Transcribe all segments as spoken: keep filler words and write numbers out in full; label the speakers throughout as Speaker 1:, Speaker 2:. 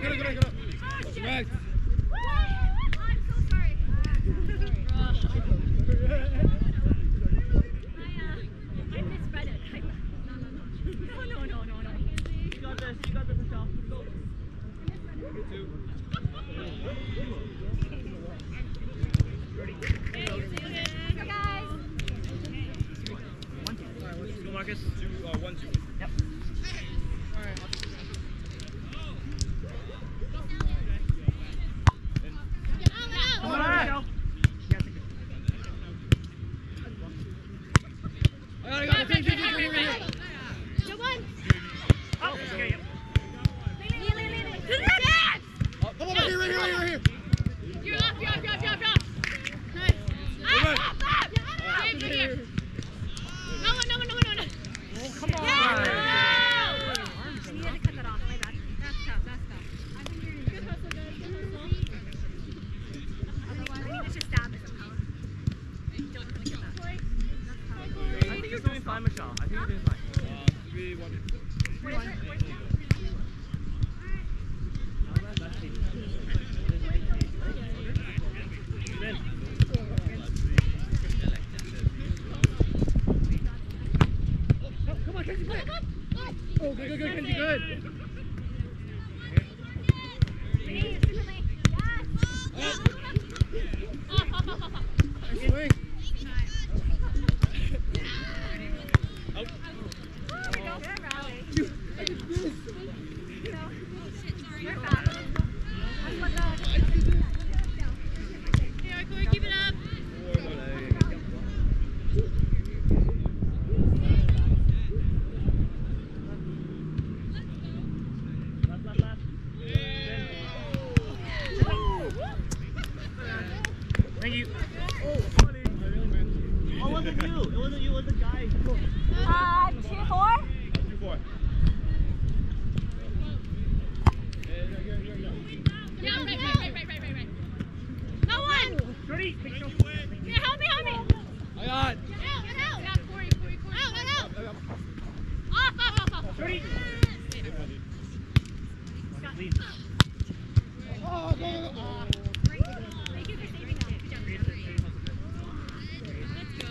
Speaker 1: get it, get it, get it. Correct.
Speaker 2: I'm so sorry. I misread it. No, no, no, no, no.
Speaker 3: You got this. You got this, Michelle. Go.
Speaker 1: Two.
Speaker 2: Go, guys.
Speaker 3: One, two. Go, Marcus.
Speaker 1: Two, uh, one, two.
Speaker 3: Yep.
Speaker 1: All right.
Speaker 3: Come on.
Speaker 1: I got it, I got it. Take, take, take, take, take, take.
Speaker 2: Go one.
Speaker 3: Oh, okay, yep.
Speaker 2: Lean, lean, lean, lean. To the dance!
Speaker 1: Oh, come on, right here, right here, right here, right here.
Speaker 2: You're off, you're off, you're off, you're off, you're off. Nice. Up, up, up. Good, good here. No one, no one, no one, no one.
Speaker 3: Oh, come on.
Speaker 2: Yes! No! I needed to cut that off. My bad. That's tough, that's tough. I think you're good hustle, guys. Good hustle. Otherwise, I need to just stab it somehow. Don't want to get that.
Speaker 3: I think you're doing fine, Michelle. I think you're doing fine.
Speaker 1: Uh, three, one.
Speaker 2: What is it? What is it?
Speaker 1: Come on, Kenzie, play. Oh, good, good, good, Kenzie, good.
Speaker 2: Yes! Off, off, off, off, off.
Speaker 1: Nice swing.
Speaker 2: There we go. Good rally. You're fast. That's what the... Here, Corey, keep it up.
Speaker 3: Left, left, left. Thank you. Oh, funny. Oh, it wasn't you. It wasn't you. It was the guy.
Speaker 2: Uh, two, four?
Speaker 1: Two, four.
Speaker 2: Yeah, right, right, right, right, right, right, right. No one!
Speaker 3: Shorty.
Speaker 2: Here, help me, help me!
Speaker 1: I got.
Speaker 2: Get out, get out! Yeah, Corey, Corey, Corey. Out, out, out!
Speaker 1: I got.
Speaker 2: Off, off, off, off.
Speaker 3: Shorty. Lead.
Speaker 1: Oh, go, go, go.
Speaker 2: Thank you for saving us. Good job, good job. Let's go.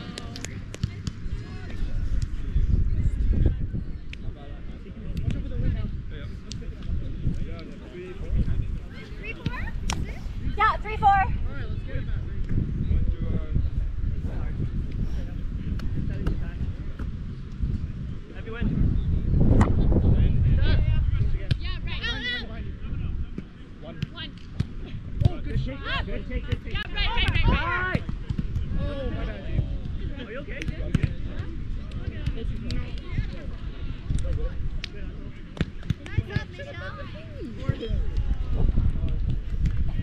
Speaker 1: Watch out for the wind now. Yeah. Three, four.
Speaker 2: Three, four? Yeah, three, four.
Speaker 1: All right, let's get it back. One, two, uh,
Speaker 3: Happy win.
Speaker 2: Yeah, right. Out, out.
Speaker 1: one.
Speaker 2: One.
Speaker 1: Oh, good shake.
Speaker 2: Up.
Speaker 3: Good take, good take.
Speaker 2: Yeah, right, right, right, right.
Speaker 3: Alright.
Speaker 1: Oh, my bad, Dave.
Speaker 3: Are you okay?
Speaker 1: Okay.
Speaker 2: Nice job, Michelle. Fours.
Speaker 1: I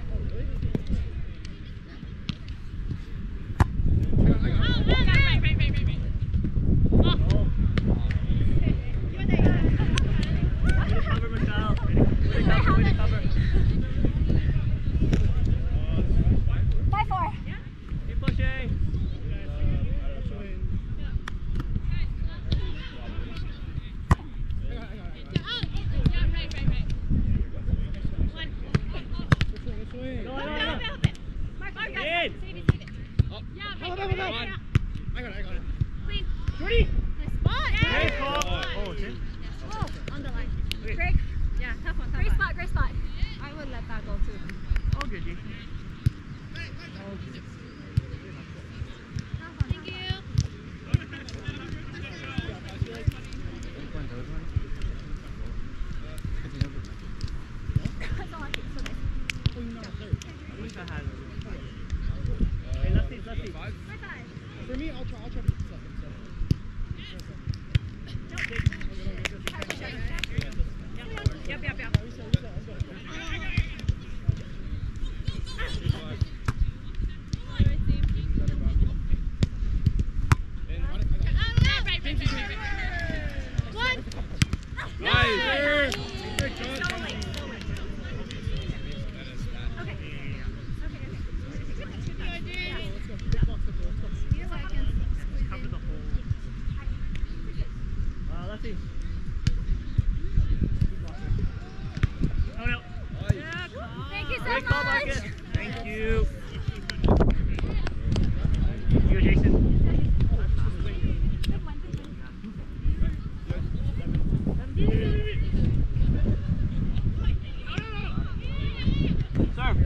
Speaker 1: got, I got.
Speaker 2: Out, out, yeah, right, right, right, right, right. Off.
Speaker 3: Oh.
Speaker 2: You're there, you're
Speaker 3: Way to cover, Michelle. Way to cover, way to cover.
Speaker 2: Five, four.
Speaker 3: Keep pushing.
Speaker 2: Yeah, out. Yeah, right, right, right. One.
Speaker 1: Swing,
Speaker 3: Go,
Speaker 2: Help
Speaker 3: go,
Speaker 2: it, help it,
Speaker 3: go.
Speaker 2: help it. Mark, Mark, guys.
Speaker 3: In.
Speaker 2: Save it, save it.
Speaker 1: Oh.
Speaker 2: Yeah,
Speaker 1: Help,
Speaker 2: right,
Speaker 1: help,
Speaker 2: right,
Speaker 1: help,
Speaker 2: right,
Speaker 1: help.
Speaker 2: right.
Speaker 1: I got it, I got it.
Speaker 2: Clean.
Speaker 3: Shorty.
Speaker 2: Nice spot.
Speaker 3: Nice
Speaker 2: Hey.
Speaker 3: ball. Oh, it's in.
Speaker 2: Oh, on the line.
Speaker 3: Okay.
Speaker 2: Greg. Yeah, tough one, tough great one. spot, great spot. I would let that go too.
Speaker 3: All good, Jason.
Speaker 2: Thank you. That's all I do. So nice.
Speaker 3: I wish I had it. Hey, lefties, lefties.
Speaker 1: Five?
Speaker 2: High five.
Speaker 1: For me, I'll try, I'll try to get second.
Speaker 2: Yep, yep, yep.
Speaker 3: Marcus. Thank you. You, Jason. Serve.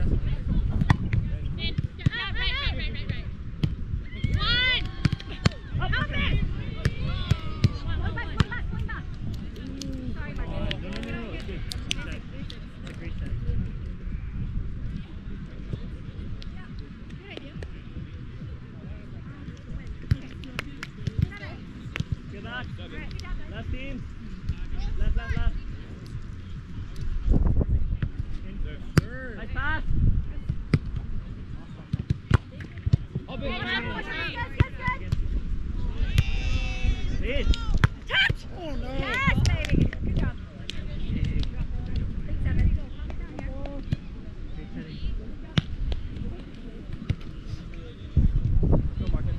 Speaker 3: Left team. Left, left, left. Nice pass. Please.
Speaker 2: Touch!
Speaker 1: Oh no!
Speaker 2: Yes, baby! Good job. Seven.
Speaker 1: Go, Marcus.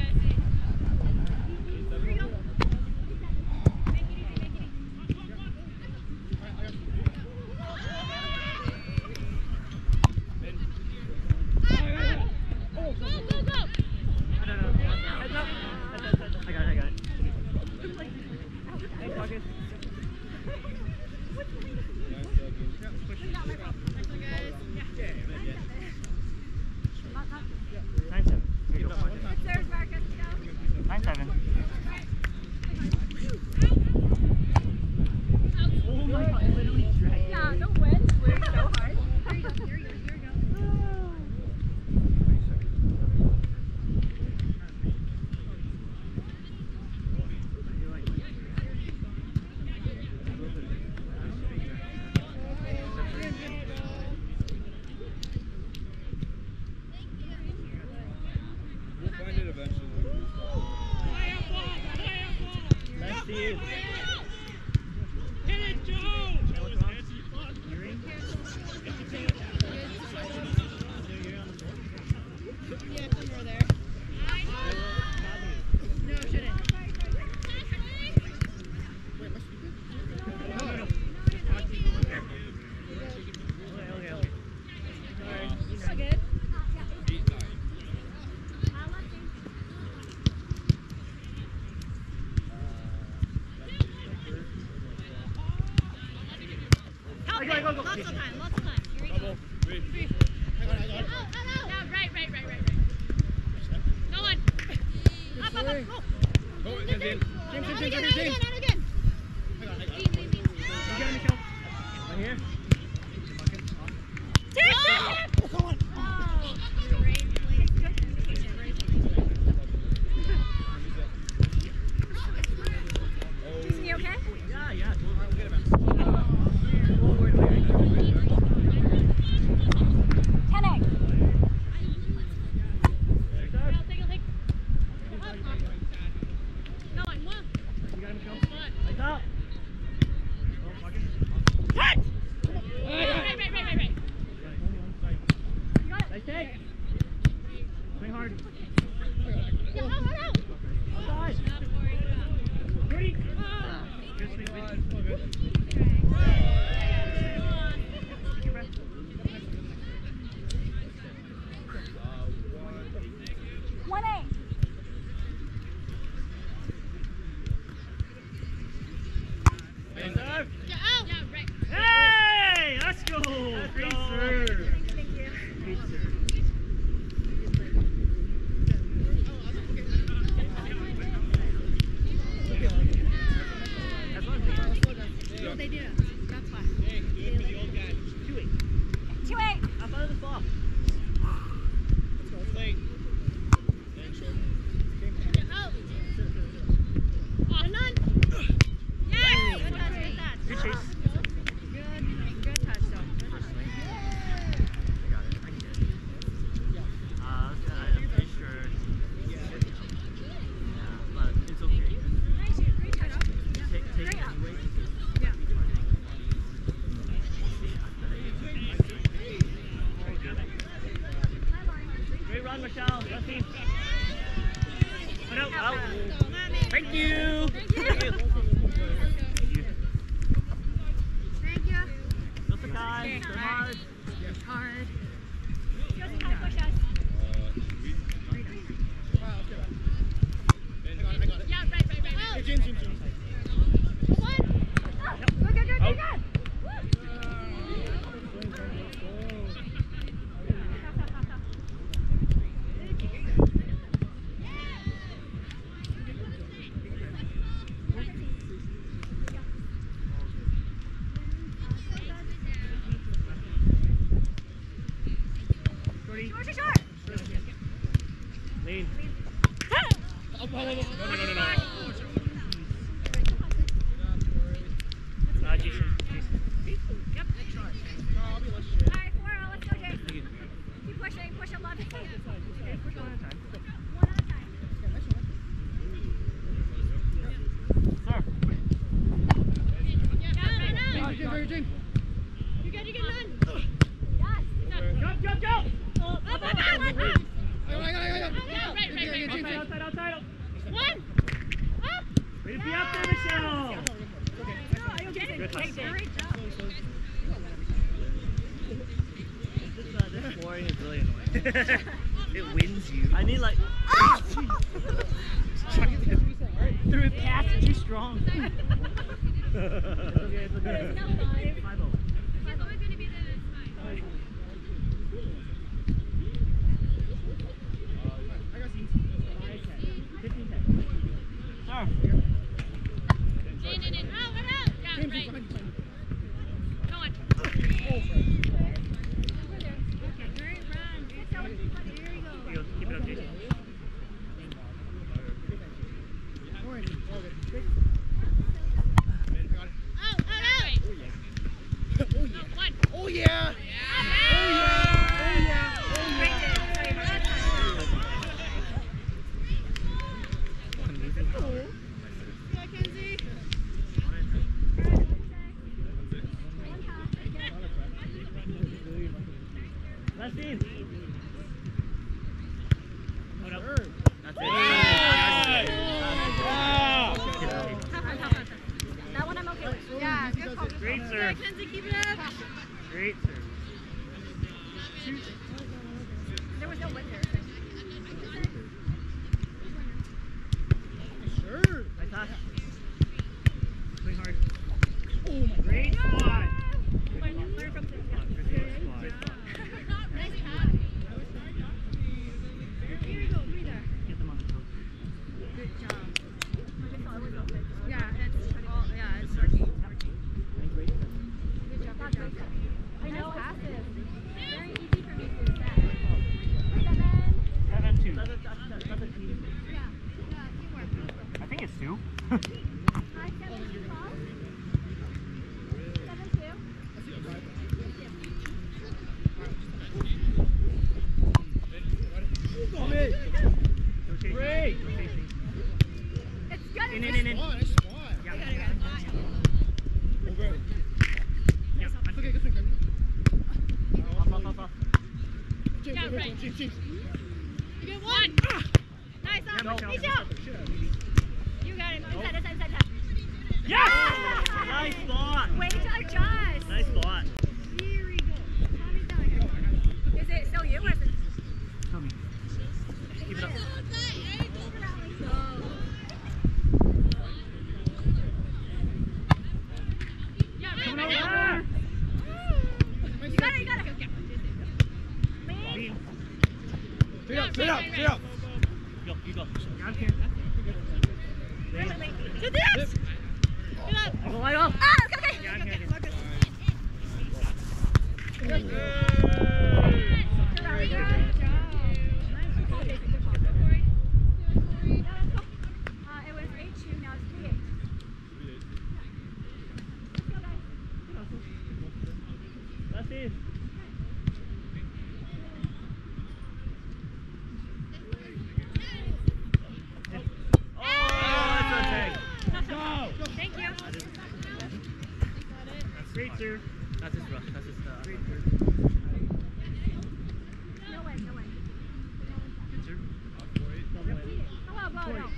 Speaker 3: Nine seven. Here you go.
Speaker 2: It's theirs, Marcus. Go.
Speaker 3: Nine seven. Oh my God! I literally dragged.
Speaker 2: Yeah, don't win. We're so hard. Here you go. Here you go. Here you go.
Speaker 1: We'll find it eventually.
Speaker 3: Nice Steve.
Speaker 1: Hit it, Joe!
Speaker 2: Yeah, somewhere there. No, shouldn't. So good.
Speaker 1: Eight, nine.
Speaker 2: Help
Speaker 3: Go, go, go, go.
Speaker 2: Lots of time, lots of time. Here we go.
Speaker 1: Double. Three.
Speaker 2: Three. Oh, oh, oh. Yeah, right, right, right, right, right. No one. Up, up, up. Go.
Speaker 1: Go, and then James. James,
Speaker 2: Out
Speaker 1: James,
Speaker 2: again,
Speaker 1: James,
Speaker 2: out
Speaker 1: James.
Speaker 2: again, out again. Easy, easy.
Speaker 3: You got it, Michelle. Right here.
Speaker 2: Take it! Oh, great play. Jason, you okay?
Speaker 3: Yeah, yeah.
Speaker 1: We'll get him out.
Speaker 2: ten egg. No one, one.
Speaker 3: You got it, Michelle.
Speaker 2: One.
Speaker 3: Lights out. Oh, Marcus.
Speaker 2: Touch! Right, right, right, right, right. You got it.
Speaker 3: Nice take. Swing hard.
Speaker 2: Yeah, out, out, out.
Speaker 3: Outside. Ready? Good swing, good. Take your breath.
Speaker 2: One eight.
Speaker 3: And serve.
Speaker 2: Yeah, out. Yeah, right.
Speaker 3: Hey, let's go. Great serve.
Speaker 2: Thank you.
Speaker 3: Great serve. That's one thing.
Speaker 2: Oh, they did it. That's why.
Speaker 3: Two eight.
Speaker 2: Two eight.
Speaker 3: Up out of the ball.
Speaker 1: Late.
Speaker 2: Yeah, out. Oh, none. Yes. Good touch, good touch.
Speaker 3: Good chase.
Speaker 2: Good, good touch, though.
Speaker 3: First swing. I got it. I can get it. Uh, I'm pretty sure. Yeah, but it's okay.
Speaker 2: Nice, great touch.
Speaker 3: Take, take it
Speaker 2: Great up.
Speaker 3: anyway.
Speaker 2: Yeah.
Speaker 3: Great run, Michelle. Left team. Oh, no, out. Thank you.
Speaker 2: Thank you.
Speaker 3: Thank you.
Speaker 2: Thank you.
Speaker 3: Go Sakai. Go hard.
Speaker 2: Hard.
Speaker 1: James.
Speaker 2: You good, you good, man? Yes.
Speaker 3: Jump, jump, jump!
Speaker 2: Up, up, up, up.
Speaker 1: I got it, I got it, I got it.
Speaker 2: Yeah, right, right, right, right,
Speaker 3: Outside,
Speaker 2: right.
Speaker 3: outside, outside.
Speaker 2: One. Up.
Speaker 3: Way to be up there, Michelle!
Speaker 2: Good
Speaker 3: pass.
Speaker 2: Great job.
Speaker 3: This, uh, this flooring is really annoying. It wins you. I need like... Threw it past, too strong. It's okay, it's okay. five oh.
Speaker 2: It's always going to be the five.
Speaker 3: fifteen ten. Sorry.
Speaker 2: In, in, in. Out, out. Yeah,
Speaker 1: James,
Speaker 2: right.
Speaker 1: behind you, behind
Speaker 2: Go on.
Speaker 1: you. Oh,
Speaker 2: Great run. There you go.
Speaker 3: Here you go. Keep it up, Jason.
Speaker 1: all right. All good. Got it.
Speaker 2: Out, out, out.
Speaker 1: Oh, yeah.
Speaker 2: No, one.
Speaker 1: Oh, yeah. Oh, yeah. Oh, yeah.
Speaker 2: Yeah, Kenzie.
Speaker 3: Last in. Hold up.
Speaker 1: Third.
Speaker 3: That's it.
Speaker 1: Yeah.
Speaker 2: That one I'm okay with. Yeah, good call.
Speaker 3: Great
Speaker 2: Yeah,
Speaker 3: serve.
Speaker 2: Kenzie, keep it up.
Speaker 3: Great serve.
Speaker 2: There was no winner.
Speaker 1: Sure.
Speaker 3: Nice pass. Swing hard.
Speaker 1: Oh, my God.
Speaker 3: Great spot.
Speaker 2: Learn from this.
Speaker 3: Great spot.
Speaker 2: Nice pass. Here you go, three there.
Speaker 3: Get them on the toes.
Speaker 2: Good job. Yeah, it's all, yeah, it's working. Good job, good job. I know, passive. Very easy for me to set. Seven.
Speaker 3: Seven two. That's a, that's a, that's a team.
Speaker 2: Yeah, yeah, teamwork.
Speaker 3: I think it's two.
Speaker 2: Hi, seven, two, twelve. Seven, two.
Speaker 1: Come in.
Speaker 3: Great.
Speaker 2: It's good.
Speaker 3: In, in, in, in.
Speaker 1: Spot, nice spot.
Speaker 3: Yeah.
Speaker 1: Over.
Speaker 3: Yeah.
Speaker 1: It's okay, good swing, Kevin.
Speaker 3: Off, off, off, off.
Speaker 1: James,
Speaker 2: Yeah,
Speaker 1: James,
Speaker 2: right.
Speaker 1: James, James.
Speaker 2: You get one. Nice,
Speaker 3: Yeah,
Speaker 2: on.
Speaker 3: Michelle.
Speaker 2: Reach out.
Speaker 1: Shit out of me.
Speaker 2: You got him. Inside, inside, inside, inside.
Speaker 3: Yes! Nice spot.
Speaker 2: Way to adjust.
Speaker 3: Nice spot.
Speaker 2: Very good. Tommy's down here. Is it still you or is it?
Speaker 3: Tell me. Keep it up.
Speaker 2: Yeah, right,
Speaker 3: Coming
Speaker 2: right
Speaker 3: over
Speaker 2: now.
Speaker 3: there.
Speaker 2: You got it, you got it.
Speaker 3: Beam.
Speaker 1: Straight up, straight up, straight up.
Speaker 3: Go, you go. Grab here.
Speaker 2: Do this. Good up.
Speaker 3: I go wide off.
Speaker 2: Ah, okay, okay.
Speaker 3: Yeah, I'm here.
Speaker 2: Good job. Good job. Nice call, Jason. Good call. No, that's cool. Uh, it was eight two, now it's three eight. Let's go, guys.
Speaker 3: Last in.
Speaker 2: Thank you.
Speaker 3: That's great, sir. That's his rough. That's his uh, great, sir.
Speaker 2: No way, no way.
Speaker 3: Good, sir.
Speaker 2: Oh, well, well, no.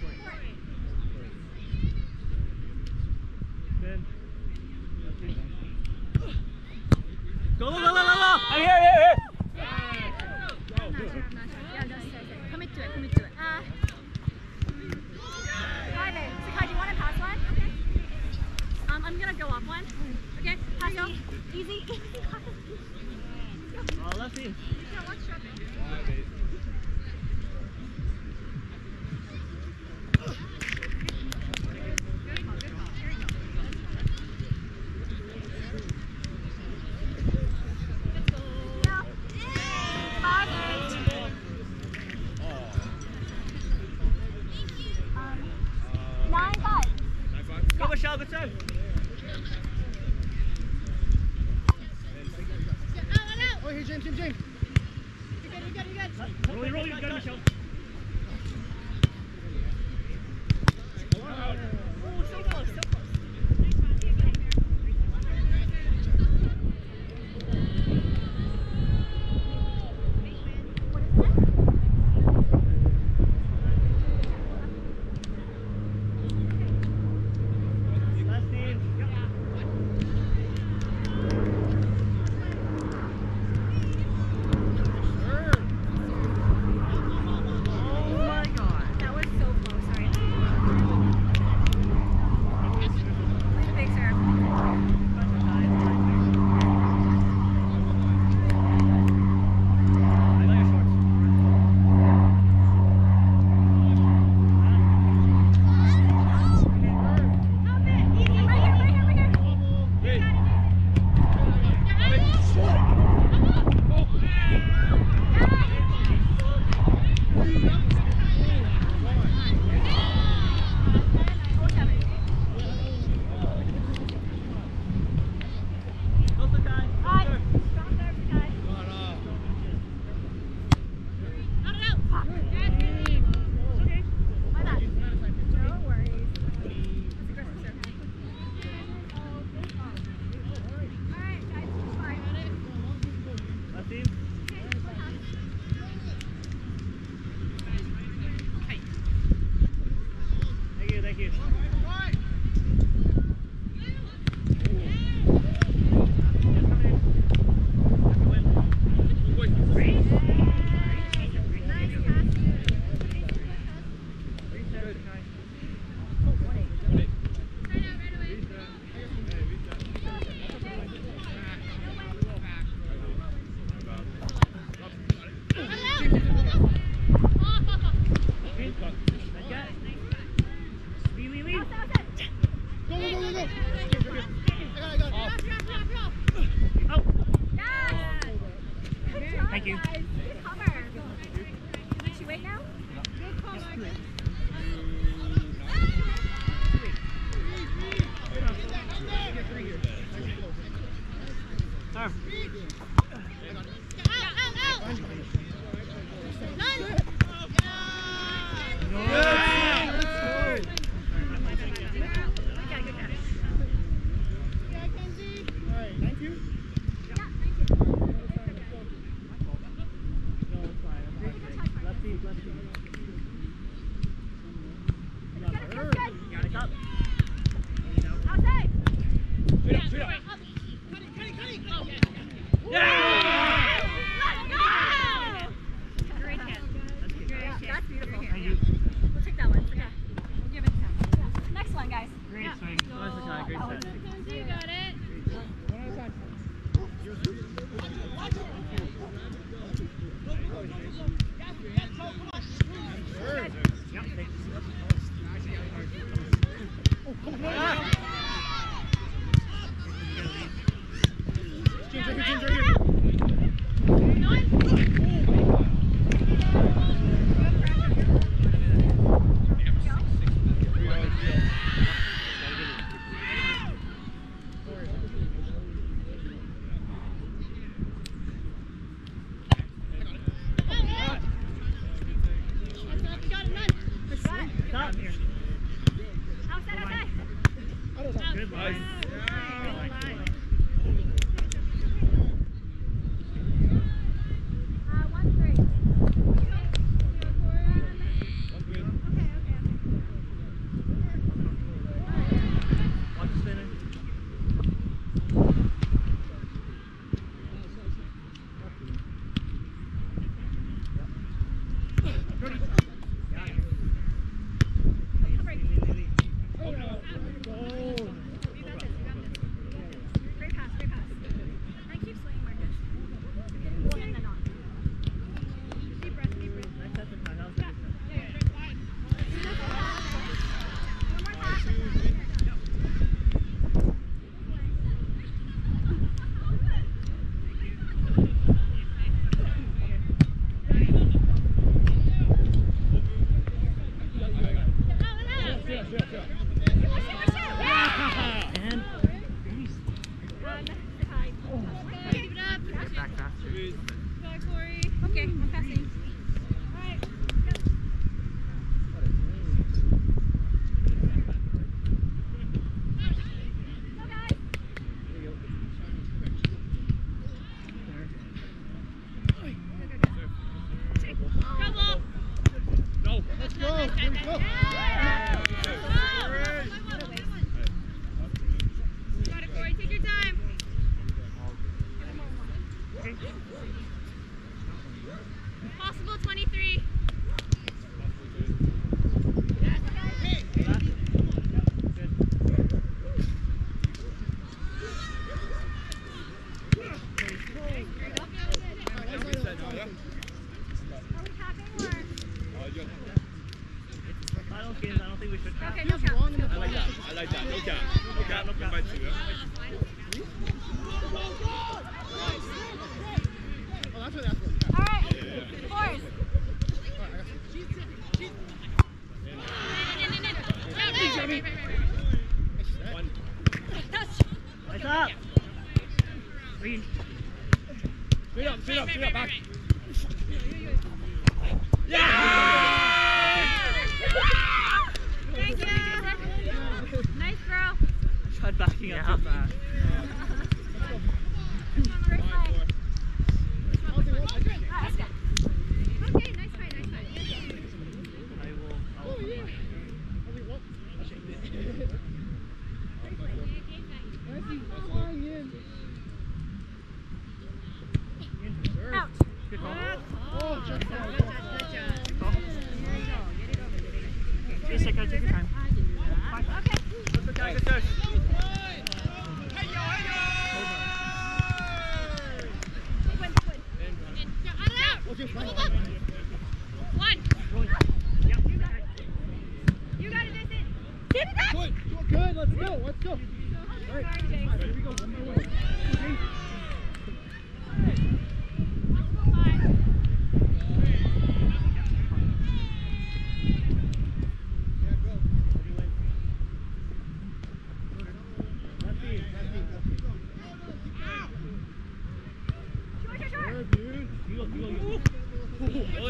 Speaker 3: Good. Go, go, go, go, go, go! I'm here, here, here!
Speaker 2: I'm not sure, I'm not sure. Yeah, no, sorry, sorry. Commit to it, commit to it. Uh, hi, babe. Sakai, do you want to pass one? Okay. Um, I'm gonna go off one. Okay, pass go. Easy.
Speaker 3: Oh, left in.
Speaker 2: Yeah, watch your
Speaker 3: Go, Michelle, good serve.
Speaker 1: Oh, here, James, James, James.
Speaker 2: You good, you good, you good.
Speaker 3: Roll, roll, you got it, Michelle.
Speaker 2: Oh, so close, so close.
Speaker 3: Serve.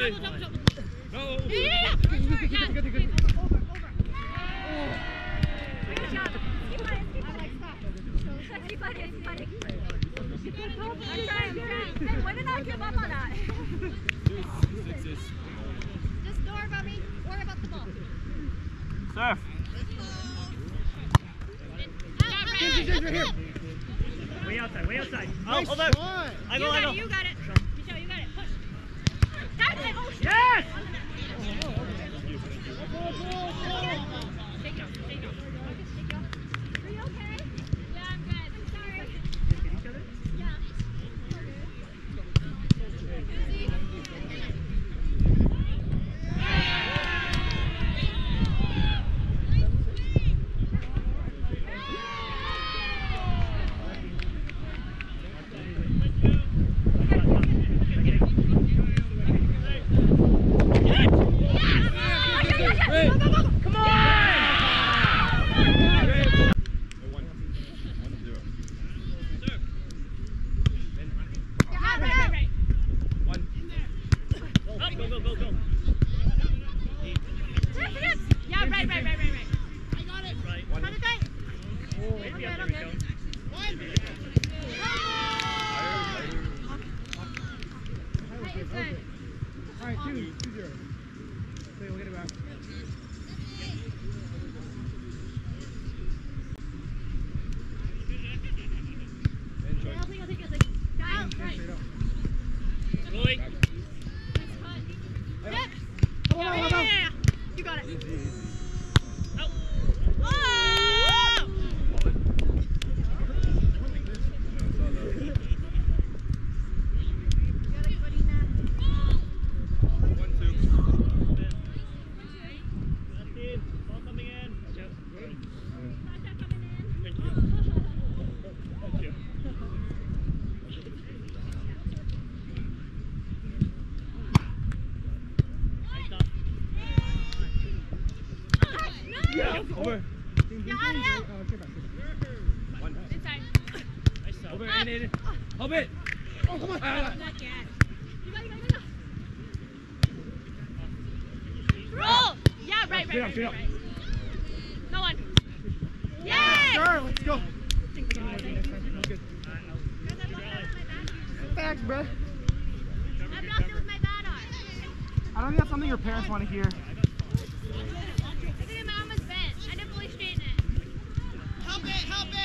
Speaker 1: play. No.
Speaker 2: Yeah, yeah, yeah.
Speaker 1: Good, good, good, good, good.
Speaker 2: Over, over. Good job. Keep fighting, keep fighting. Keep fighting, keep fighting. I'm trying, I'm trying. Hey, why did I give up on that?
Speaker 1: Sixes.
Speaker 2: Just don't worry about me. Worry about the ball.
Speaker 3: Surf.
Speaker 1: James, James, right here.
Speaker 3: Way outside, way outside. Oh,
Speaker 1: Nice
Speaker 3: hold on.
Speaker 1: shot.
Speaker 3: I
Speaker 2: You
Speaker 3: go, I
Speaker 2: got
Speaker 3: go.
Speaker 2: it, you got it. Michelle, you got it. Push. That's it. Oh, shit.
Speaker 3: Yes!
Speaker 2: Shake it off, shake it off. Shake it off. Are you okay? Yeah, I'm good. I'm sorry. Yeah.
Speaker 1: Hey.
Speaker 3: Come on!
Speaker 1: One. One zero.
Speaker 2: Yeah, right, right, right.
Speaker 1: One.
Speaker 3: Up, go, go, go, go.
Speaker 2: Yes, yes. Yeah, right, right, right, right, right.
Speaker 3: I got it. Right.
Speaker 1: One.
Speaker 2: How's it going?
Speaker 3: Maybe
Speaker 2: Okay,
Speaker 3: up there we
Speaker 2: okay.
Speaker 3: go.
Speaker 2: Hey, it's good.
Speaker 1: All right, two, two zero. Okay, we'll get it back. And
Speaker 2: Yeah,
Speaker 1: join.
Speaker 2: I'll take it, I'll take it, I'll take it. Down, right.
Speaker 1: Straight up.
Speaker 3: Rolling.
Speaker 2: Nice cut. Yep.
Speaker 1: Come on,
Speaker 2: Yeah,
Speaker 1: come
Speaker 2: yeah,
Speaker 1: on,
Speaker 2: yeah, yeah. You got it.
Speaker 1: Easy, easy.
Speaker 3: Out.
Speaker 2: Oh! You got it, Corina.
Speaker 1: One, two.
Speaker 3: Left in. Ball coming in. Watch out.
Speaker 2: Sasha coming in.
Speaker 3: Thank you. Thank you. Nice stop.
Speaker 1: Yeah, over.
Speaker 2: Yeah, out, out.
Speaker 1: Uh, straight back, straight back. One.
Speaker 2: Inside.
Speaker 3: Nice stop.
Speaker 1: Over, in, in, in. Help it. Oh, come on. Ah, ah.
Speaker 2: Not yet. You got it, you got it, you got it. Roll! Yeah, right, right,
Speaker 1: Straight up,
Speaker 2: right,
Speaker 1: straight
Speaker 2: right,
Speaker 1: up.
Speaker 2: right. No one. Yay!
Speaker 1: Sure, let's go.
Speaker 2: Guys, I blocked it with my bad arm.
Speaker 1: Thanks, bro.
Speaker 2: I blocked it with my bad arm.
Speaker 1: I don't think that's something your parents want to hear.
Speaker 2: I think my arm was bent. I didn't fully straighten it.
Speaker 4: Help it, help it!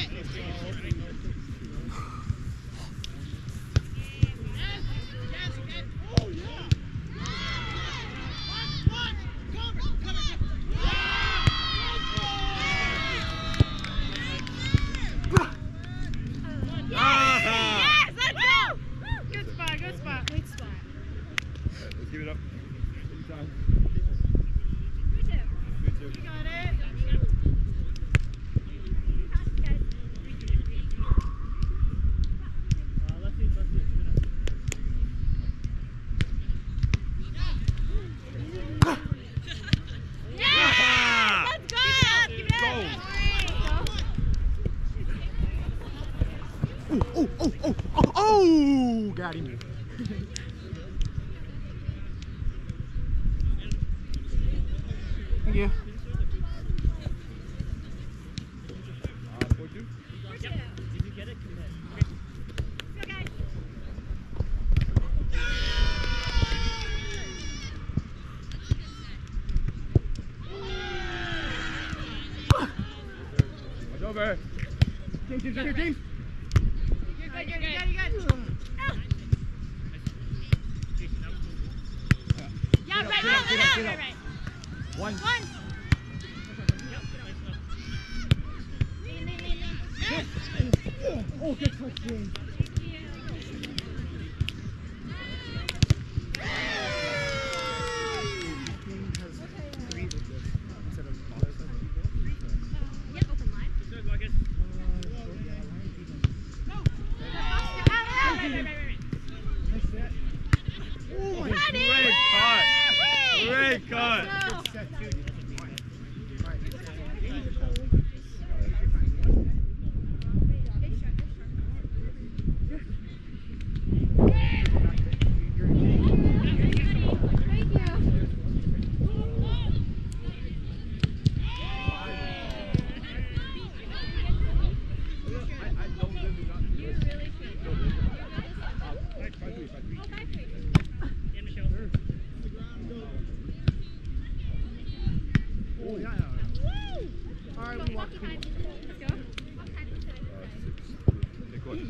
Speaker 4: Yes, yes, yes. Oh, yeah. One, one, cover, cover,
Speaker 2: Yes, let's go! Good spot, good spot. Good spot.
Speaker 1: Let's give it up. Good time.
Speaker 2: Good too.
Speaker 1: Good too.
Speaker 2: You got it.
Speaker 3: Uh, left in, left in.
Speaker 2: Yeah! Let's go! Keep it up, keep it up.
Speaker 1: Oh, oh, oh, oh, oh, oh, got him. Thank you. Uh, four two.
Speaker 2: Four two.
Speaker 3: Did you get it? Commit.
Speaker 2: Go, guys.
Speaker 1: Watch over. James, James, right here, James.
Speaker 2: You're good, you're good, you're good. Ah.
Speaker 3: Jason, that was cool.
Speaker 2: Yeah, right,
Speaker 1: Straight up,
Speaker 2: right,
Speaker 1: straight up,
Speaker 2: right,
Speaker 1: straight
Speaker 2: right,
Speaker 1: up.
Speaker 2: right.
Speaker 1: One.
Speaker 2: One.
Speaker 3: Yep, nice stop.
Speaker 2: Lean, lean, lean, lean.
Speaker 1: Oh, good touch, James. James has three with this instead of five.
Speaker 2: Yep, open line.
Speaker 3: Good, Marcus.
Speaker 2: Out, out, out. Right, right, right, right.
Speaker 1: Nice set. Oh, my
Speaker 2: Ready?
Speaker 1: great cut.
Speaker 2: Woo!
Speaker 1: Great cut.
Speaker 2: Let's go.
Speaker 1: Good set, too.
Speaker 2: Good,
Speaker 1: Go ahead.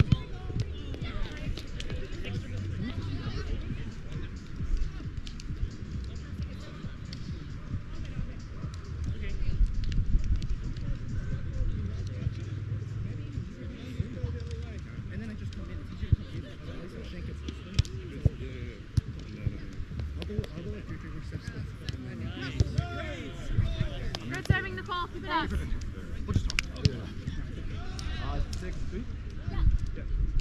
Speaker 5: And then I just come in. It's easier to come in. Otherwise, I think it's I'll go, I'll go like three, three, four, six, six.
Speaker 2: Good serving, Nicole. Keep it up.
Speaker 1: We'll just talk. Uh, six, three?
Speaker 2: Yeah.
Speaker 1: Yeah.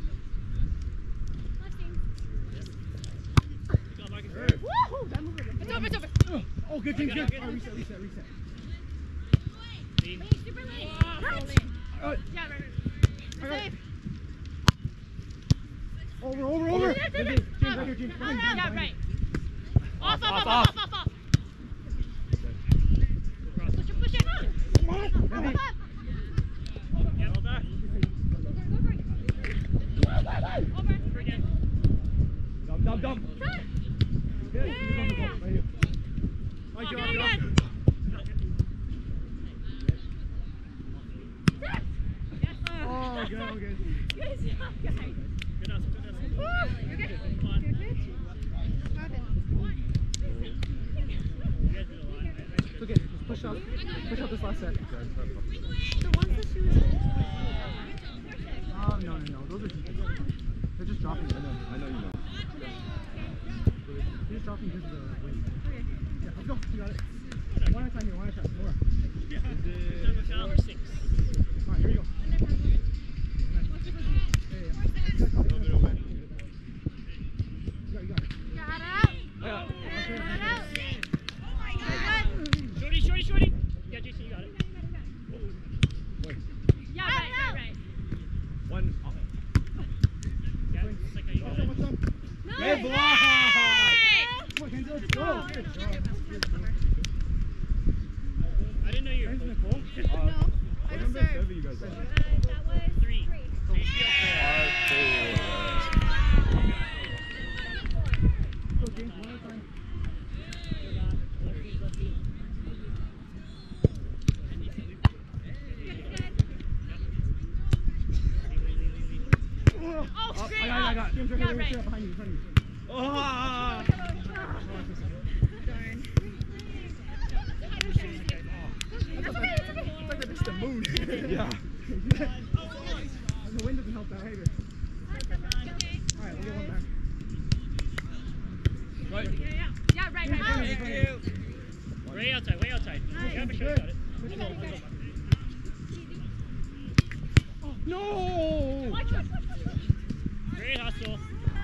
Speaker 2: Woohoo! Don't move it. It's over, it's over.
Speaker 5: Oh, good, good, good. All right, reset, reset, reset.
Speaker 2: Lane, super lane.
Speaker 5: All right.
Speaker 2: Yeah, right, right.
Speaker 5: All right.
Speaker 2: Safe.
Speaker 5: Over, over, over.
Speaker 2: Yeah, yeah, yeah.
Speaker 5: James, James, right here, James. Behind, behind,
Speaker 2: Yeah,
Speaker 5: behind.
Speaker 2: right. Off, off, off,
Speaker 1: Off,
Speaker 2: off, off, off. Push it, push it.
Speaker 5: Come on.
Speaker 2: Off,
Speaker 5: Ready?
Speaker 2: off. Over. Again.
Speaker 1: Dump, dump, dump.
Speaker 5: Good. He's on the ball. Right here.
Speaker 1: Right,
Speaker 2: Good,
Speaker 1: Joe, Joe.
Speaker 2: good.
Speaker 5: Oh, good, okay.
Speaker 2: Good job, guys.
Speaker 3: Good hustle, good hustle.
Speaker 2: Woo! You're good.
Speaker 3: Come on.
Speaker 2: You're good.
Speaker 3: You guys did a lot.
Speaker 5: It's okay. Just push up. Push up this last set.
Speaker 2: The ones that she was
Speaker 5: Oh, no, no, no. Those are deep. They're just dropping. I know.
Speaker 1: I know you know.
Speaker 5: They're just dropping because of the wind. Yeah, let's go. You got it. One at a time here. One at a time. More.
Speaker 3: Number six.
Speaker 5: All right, here you go. Hey, yeah. You got it. You got it. You got it.
Speaker 2: got out.
Speaker 1: Yeah.
Speaker 2: Got out. Good.
Speaker 3: Shorty, shorty, shorty. Yeah, Jason, you got it.
Speaker 1: Wait.
Speaker 2: Yeah, right, right, right.
Speaker 1: One. Oh.
Speaker 3: Yeah, just like how you got
Speaker 5: What's up?
Speaker 3: it.
Speaker 5: What's up?
Speaker 1: Good block!
Speaker 5: Come on, Kenzo. Let's go. Good job.
Speaker 3: I didn't know you were
Speaker 5: Thanks,
Speaker 3: close.
Speaker 5: Nicole.
Speaker 1: Uh,
Speaker 2: No, I
Speaker 1: what
Speaker 2: just
Speaker 1: number
Speaker 2: served.
Speaker 1: seven you guys got?
Speaker 2: That was
Speaker 3: Three.
Speaker 2: three.
Speaker 3: So you should be up there.
Speaker 5: Go, James. One at a time.
Speaker 2: Oh,
Speaker 5: Oh,
Speaker 2: straight
Speaker 5: I got it, I
Speaker 2: up.
Speaker 5: got it. James, right
Speaker 2: Yeah,
Speaker 5: here, right
Speaker 2: right.
Speaker 5: here, behind you, behind you.
Speaker 1: Oh!
Speaker 2: Darn.
Speaker 5: That's okay, it's okay. It's like it's the moon.
Speaker 1: Yeah.
Speaker 5: The wind doesn't help that either. Alright, we'll get one back.
Speaker 1: Right.
Speaker 2: Yeah, yeah. Yeah, right, right, right.
Speaker 5: Thank
Speaker 1: you.
Speaker 3: Way outside, way outside. You have a shot, got it.
Speaker 5: Good.
Speaker 3: Let's go, let's go.
Speaker 5: No!
Speaker 2: Watch, watch, watch, watch, watch.
Speaker 3: Great hustle.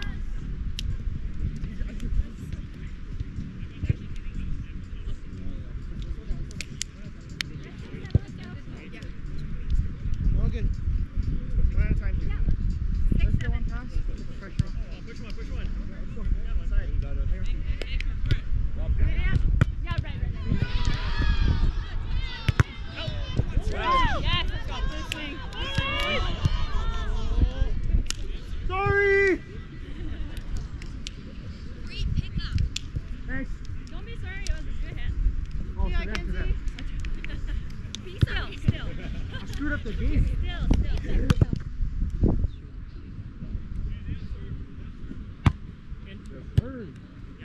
Speaker 5: All good. One at a time. Let's go on pass. Put the pressure on.
Speaker 3: Oh, push one, push one.
Speaker 5: Let's go.
Speaker 3: Yeah, one side.
Speaker 2: Yeah, yeah. Yeah, right, right, right.
Speaker 3: Wow.
Speaker 2: Yes, let's go. Full swing.
Speaker 5: Sorry! Thanks.
Speaker 2: Don't be sorry, it was a good hit.
Speaker 5: Oh,
Speaker 2: Yeah,
Speaker 5: to them, to
Speaker 2: Kenzie.
Speaker 5: them.
Speaker 2: Be still, still.
Speaker 5: I screwed up the game.
Speaker 2: Still, still, still.
Speaker 5: Third.
Speaker 3: Yep.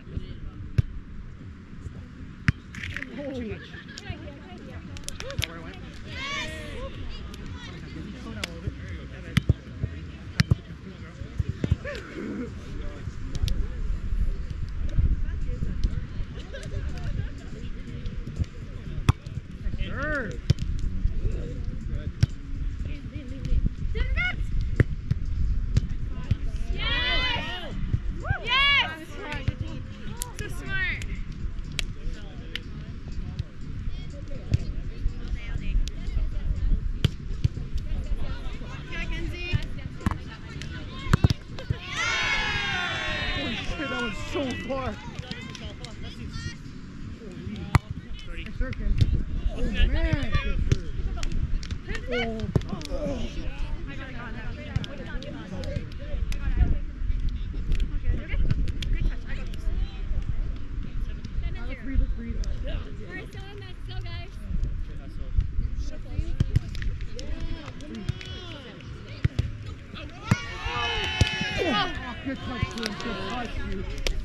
Speaker 5: Oh.
Speaker 2: Good idea, good idea.
Speaker 5: Is that where I went? Slow down a little bit. Third.
Speaker 2: Yes! Yes! So smart. Yeah, Kenzie.
Speaker 5: Holy shit, that was so far.
Speaker 3: thirty.
Speaker 5: Nice serve, Ken. Oh, man. Good serve. Oh. Oh.
Speaker 2: I got it on that. Put it on, put it on. I got it. Okay, okay. Good catch. I got this. Seven
Speaker 5: Let's
Speaker 2: zero.
Speaker 5: breathe, let's breathe.
Speaker 2: We're still in that. Let's go, guys.
Speaker 3: Good hustle.
Speaker 5: Breathe. Good touch, Quinn. Good touch, you.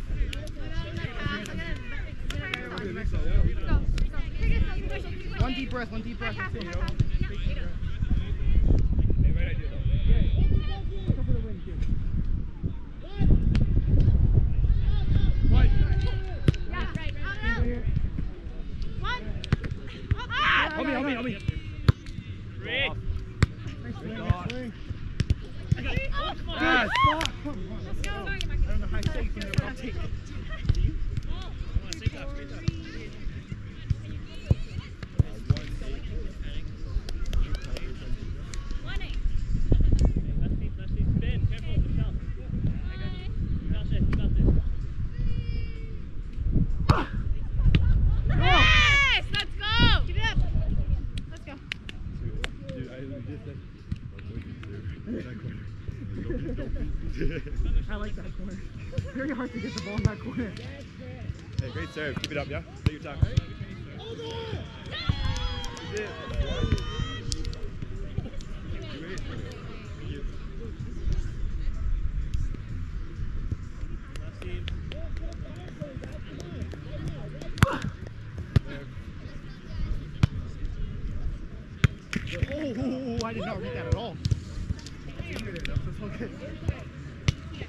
Speaker 5: One deep breath, one deep breath. That's it.
Speaker 1: Hey, right idea though.
Speaker 5: Let's go for the win, kid.
Speaker 1: Right.
Speaker 2: Yeah, right, right. One.
Speaker 1: Help me, help me, help me.
Speaker 3: Three.
Speaker 5: Nice swing,
Speaker 1: God.
Speaker 5: nice swing.
Speaker 1: Yes.
Speaker 5: Spot. Come on.
Speaker 2: Let's go.
Speaker 5: I don't know how I say it, but I'll take it.
Speaker 2: One eight.
Speaker 3: Lefty, lefty, spin. Careful, Michelle. I got you. You got this, you got this.
Speaker 2: Yes! Let's go! Keep it up. Let's go.
Speaker 1: Dude, I just said.
Speaker 5: I like that corner. Very hard to get the ball in that corner.
Speaker 1: Hey, great serve. Keep it up, yeah? Take your time. That's it. Great. Thank you.
Speaker 3: Lefty.
Speaker 5: Oh, oh, oh, I did not read that at all. That's finger there, though, so it's all good.
Speaker 2: Keep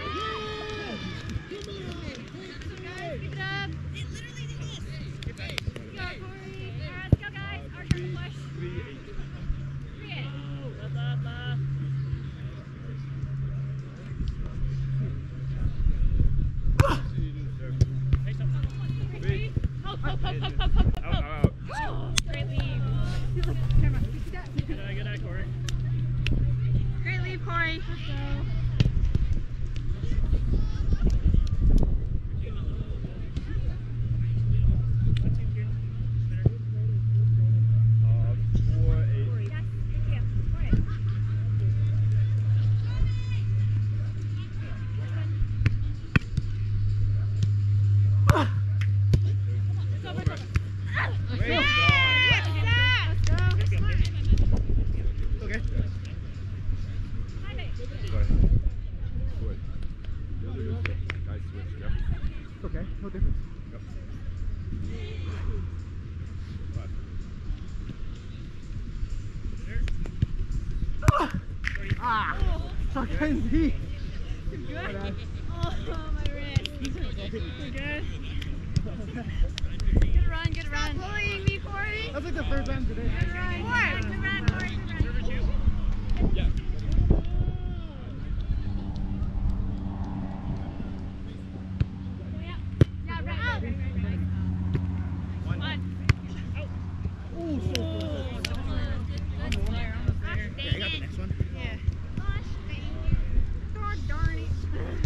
Speaker 2: it up. Go, Corey. Alright, let's go, guys. Our turn to push.
Speaker 1: Three, eight.
Speaker 2: Three eight.
Speaker 3: Left, left, left.
Speaker 2: Three. Hope, hope, hope, hope, hope, hope,
Speaker 1: Out, out, out.
Speaker 2: Great lead.
Speaker 3: Good eye, good eye, Corey.
Speaker 2: Great lead, Corey. Let's go.
Speaker 1: Uh, four, eight.
Speaker 2: Yes, thank you. Four eight. Let's go, let's go.
Speaker 1: Great
Speaker 2: Yes!
Speaker 1: job.
Speaker 2: Let's go.
Speaker 5: Okay.
Speaker 2: Time eight.
Speaker 1: Good. Good. The other is the guy switch, yeah?
Speaker 5: It's okay. No difference.
Speaker 1: Yep. Five.
Speaker 5: Ah! Suck Kenzie!
Speaker 2: Good. Oh, my wrist. You're good. Good run, good run. Stop bullying me, Corey.
Speaker 5: That's like the first time today.
Speaker 2: Good run. Corey. Good run, Corey. Good run.
Speaker 1: Yeah.
Speaker 2: Yeah, right. Out.
Speaker 1: One.
Speaker 2: One.
Speaker 5: Oh, so close.
Speaker 2: Almost there, almost there.
Speaker 5: Okay, I got the next one.
Speaker 2: Yeah. Gosh, dang it. God darn it.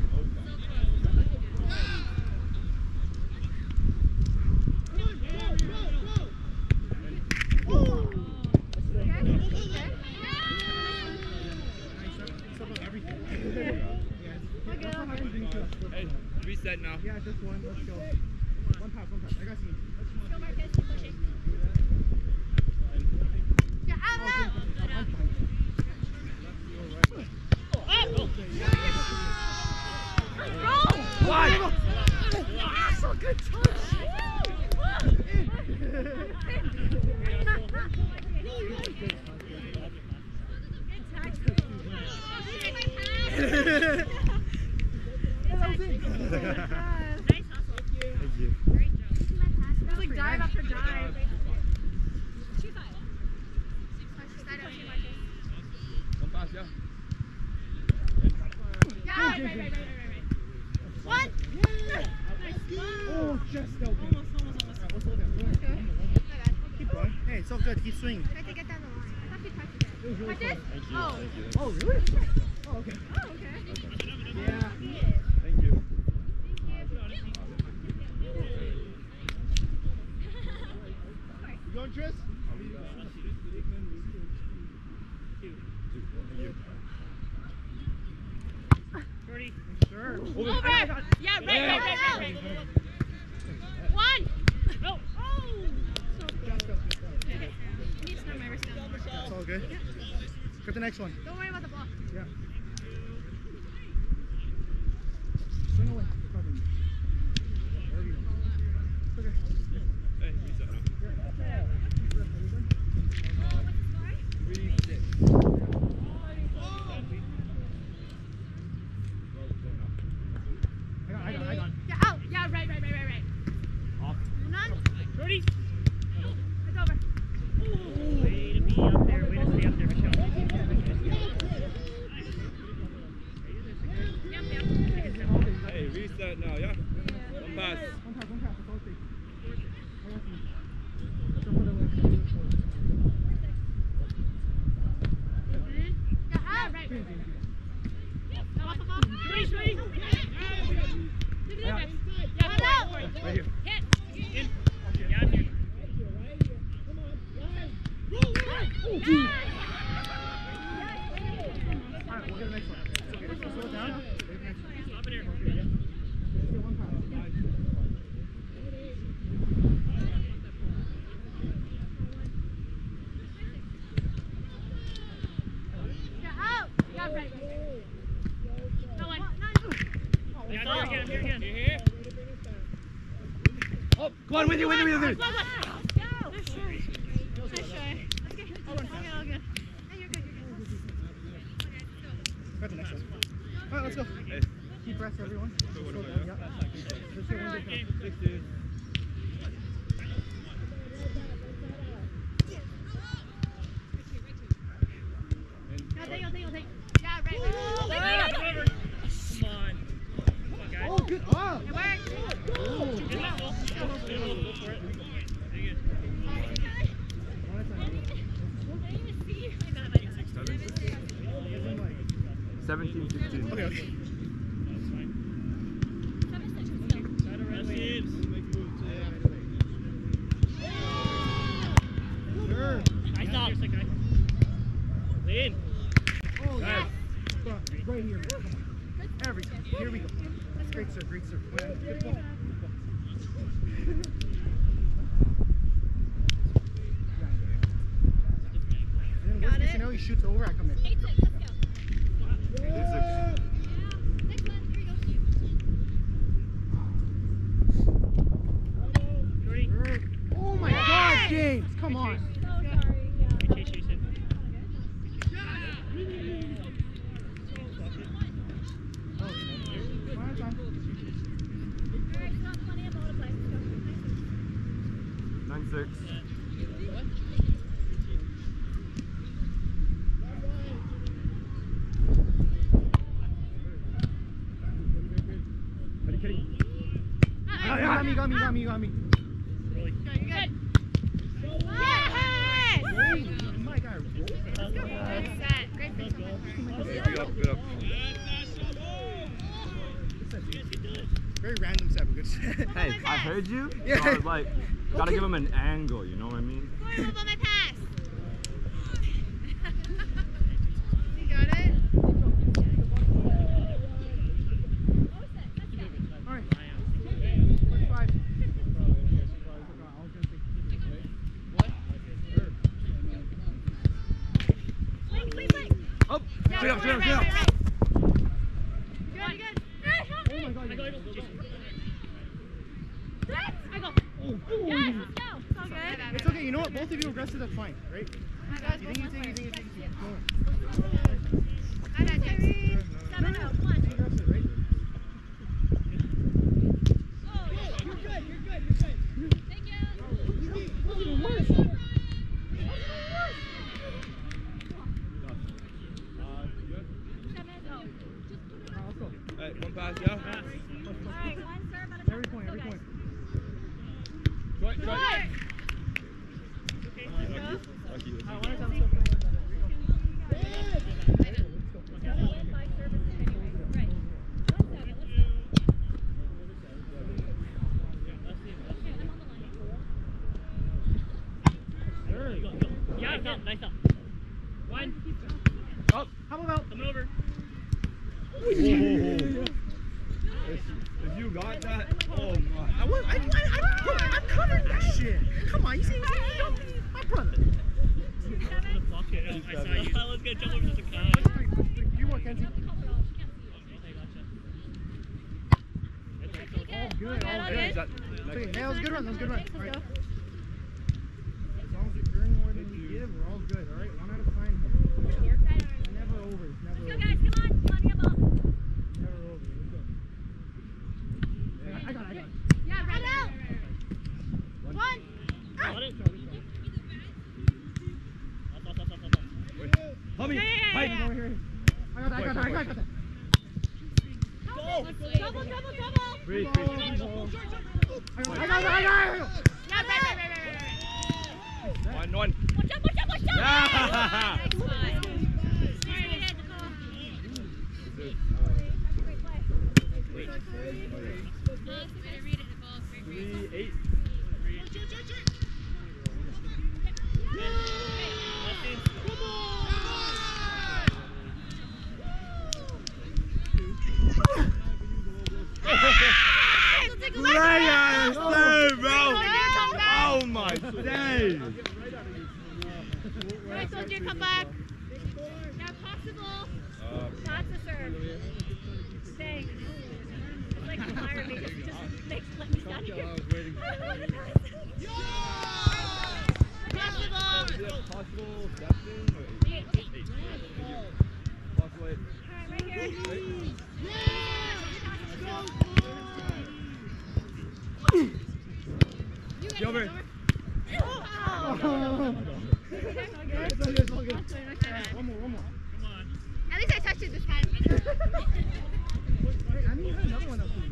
Speaker 1: Hey, reset now.
Speaker 5: Yeah, just one. Let's go. One pass, one pass. I got you.
Speaker 2: Go, Marcus. Push it. Yeah, out, out. Roll.
Speaker 5: One! That's a good touch.
Speaker 2: Nice hustle.
Speaker 1: Thank you.
Speaker 2: Great job. It was like dive after dive. Two five.
Speaker 1: One pass, yeah?
Speaker 2: Yeah, right, right, right, right, right, right. One. Nice.
Speaker 5: Oh, just open.
Speaker 2: Almost, almost, almost.
Speaker 5: Alright, we'll slow down. Go ahead.
Speaker 2: My bad.
Speaker 5: Keep going. Hey, it's all good. Keep swinging.
Speaker 2: I had to get down the line. I thought you touched it.
Speaker 5: It was really
Speaker 2: Touch it?
Speaker 5: close.
Speaker 1: Thank you.
Speaker 2: Oh.
Speaker 1: Thank you.
Speaker 5: Oh, really? Oh, okay.
Speaker 2: Oh, okay.
Speaker 5: Yeah.
Speaker 1: Thank you.
Speaker 5: You going, Tris?
Speaker 3: Shorty.
Speaker 5: Sure.
Speaker 2: Over. Yeah, right, right, right, right, right. One.
Speaker 3: Oh.
Speaker 2: Oh. So
Speaker 5: Just go. Just go.
Speaker 2: I need to know my wrist down.
Speaker 5: It's all good. Got the next one.
Speaker 2: Don't worry about the block.
Speaker 5: Yeah.
Speaker 1: set now, yeah? One pass.
Speaker 5: One pass, one pass. That's all it takes. I got you. Don't put it away.
Speaker 2: Yeah, right.
Speaker 5: Green, green, green.
Speaker 2: Off of off. Three, three.
Speaker 5: Yeah.
Speaker 2: Yeah, go out.
Speaker 5: Right here.
Speaker 2: Hit.
Speaker 1: In.
Speaker 3: Yeah, I'm here.
Speaker 5: Oh, geez. All right, we'll get the next one. Okay, let's slow it down. Take the next one.
Speaker 3: Stop it here.
Speaker 5: Okay, yeah. Let's get one pass.
Speaker 2: Yeah, out. Yeah, right. No one.
Speaker 3: Yeah, I'm here again. I'm here again. You here?
Speaker 1: Oh, come on, with you, with you, with you.
Speaker 2: Let's go. Let's go. Let's try. Let's get. All good, all good. Hey, you're good, you're good.
Speaker 5: Got the next one. All right, let's go.
Speaker 1: Hey,
Speaker 5: Keep breath, everyone.
Speaker 1: so what
Speaker 5: Slow
Speaker 1: about
Speaker 5: down,
Speaker 1: that?
Speaker 5: yeah. Let's get one big pass.
Speaker 1: sixteen.
Speaker 2: I'll take, I'll take, I'll take. Yeah, right. Oh,
Speaker 3: Come over. Come on. Come on, guys.
Speaker 5: Oh, good. Oh.
Speaker 2: it worked.
Speaker 5: Oh.
Speaker 3: Get that ball. Get that ball. Go for it. Take it.
Speaker 5: One at a time.
Speaker 1: seventeen, sixteen.
Speaker 5: Okay, okay.
Speaker 3: Try to rest teams.
Speaker 5: Sure.
Speaker 3: Nice stop. Lean.
Speaker 5: Oh, yes. Go on, right here. Come on. Every time. Here we go. Great serve, great serve. Well, good ball. And then worst case scenario, he shoots over, I come in.
Speaker 2: Eight, six, let's go.
Speaker 3: Jordy.
Speaker 5: Oh my God, James! Come on.
Speaker 2: So sorry. Yeah.
Speaker 3: Chase, chase it.
Speaker 5: Oh, one at a time.
Speaker 2: Alright, so plenty of ball to play. Let's go.
Speaker 1: nine six. Kitty, kitty.
Speaker 5: Ah, you got me, got me, got me, got me.
Speaker 3: Really.
Speaker 2: Go, you're good. Yes!
Speaker 5: Oh, my God.
Speaker 2: Good set. Great set.
Speaker 1: Good up, good up.
Speaker 5: Very random set, but good set.
Speaker 1: Hey, I heard you.
Speaker 5: Yeah.
Speaker 1: So I was like, gotta
Speaker 5: Okay.
Speaker 1: give him an angle, you know what I mean?
Speaker 2: Forward on my pass. You got it?
Speaker 5: All right. twenty-five.
Speaker 2: Wait, wait, wait.
Speaker 1: Oh,
Speaker 2: Yeah,
Speaker 1: straight up,
Speaker 2: right,
Speaker 1: straight up,
Speaker 2: right,
Speaker 1: straight up.
Speaker 2: right, right. You're good, you're good.
Speaker 5: Oh my God.
Speaker 3: I go, I go.
Speaker 2: Let's I go.
Speaker 5: Oh,
Speaker 2: Yes, let's go. It's all good.
Speaker 5: it's okay. You know what? Both of you aggressive. That's fine, right?
Speaker 2: I got
Speaker 5: You think you think you think you think you think. No.
Speaker 2: I got James. Seven, oh, one.
Speaker 5: Be aggressive, right?
Speaker 4: You're good, you're good, you're good.
Speaker 2: Thank you. Seven, oh.
Speaker 5: Ah, let's go.
Speaker 1: Hey, one pass, yeah?
Speaker 2: All right, one serve at a time.
Speaker 5: Every point, every
Speaker 2: Let's go,
Speaker 5: point.
Speaker 1: Try,
Speaker 2: guys.
Speaker 1: try.
Speaker 2: Good.
Speaker 1: Lucky, lucky.
Speaker 5: Ah, one at a time. Let's go.
Speaker 2: Five services anyway. Right. One second, let's go. Okay, I'm on the line.
Speaker 3: Go, go. Yeah, nice up, nice up. One.
Speaker 1: Up.
Speaker 5: How about?
Speaker 3: Coming over.
Speaker 1: If, if you got that, oh my.
Speaker 5: I was, I, I, I, bro, I'm covering that shit. Come on, you see, you see, my brother.
Speaker 3: Okay, I saw you. Let's go jump over to the car.
Speaker 5: Three, three, three more, Kenzie. All good, all
Speaker 2: all
Speaker 5: good.
Speaker 2: good.
Speaker 1: Is that,
Speaker 5: Okay, that was a good run, that was a good run. All right.
Speaker 2: Let's go.
Speaker 5: As long as you're earning more than you give, we're all good, all right? One at a time here. It's never over, it's never
Speaker 2: Let's go,
Speaker 5: over.
Speaker 2: guys. Come on. Come on, get ball.
Speaker 5: Never over, let's go. I got it, I got it.
Speaker 2: Yeah, right out. One.
Speaker 3: Got it? Up, up, up, up, up, up.
Speaker 1: Hubby,
Speaker 2: Yeah, yeah, yeah,
Speaker 1: hey.
Speaker 2: yeah.
Speaker 5: Over here. I got that, I got that, I got that.
Speaker 2: Help Trouble, trouble, trouble.
Speaker 1: Breathe,
Speaker 5: Ball,
Speaker 1: breathe.
Speaker 5: ball. I got it, I got it, I got it.
Speaker 2: Yeah, right, right, right, right, right, right.
Speaker 1: One, one.
Speaker 2: Watch out, watch out, watch out.
Speaker 1: Yeah.
Speaker 2: Nice one. Very good, Nicole.
Speaker 1: Wait.
Speaker 2: Way to read it, Nicole. Great read.
Speaker 1: Three, eight.
Speaker 2: Yes,
Speaker 1: bro! Oh my days!
Speaker 2: Right, soldier, come back. Now possible. Not to serve. Thanks. It's like the fire me. Just, just makes let me stand here. Possible.
Speaker 1: Possible Dustin?
Speaker 2: Eight.
Speaker 1: Eight. Possible eight.
Speaker 2: Alright, right here.
Speaker 1: Get over.
Speaker 2: Oh.
Speaker 5: It's all good, it's all good. One more, one more.
Speaker 2: At least I touched it this time.
Speaker 5: Hey, I need another one up here.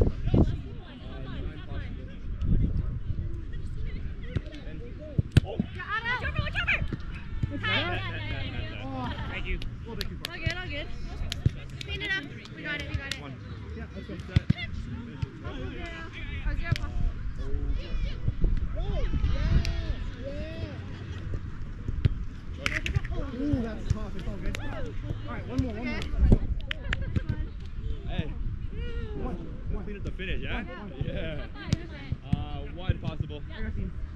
Speaker 1: Thank you.
Speaker 5: We'll take you far.
Speaker 2: All good, all good. Clean it up. We got it, we got it.
Speaker 1: One.
Speaker 5: Yeah, let's go.
Speaker 2: Oh, zero. Oh, zero possible.
Speaker 5: Ooh, that's tough. It's all good. All right, one more, one more.
Speaker 1: Hey,
Speaker 5: One,
Speaker 1: let's clean up the finish, yeah?
Speaker 5: One.
Speaker 1: Yeah. Uh, one possible.
Speaker 5: I got team.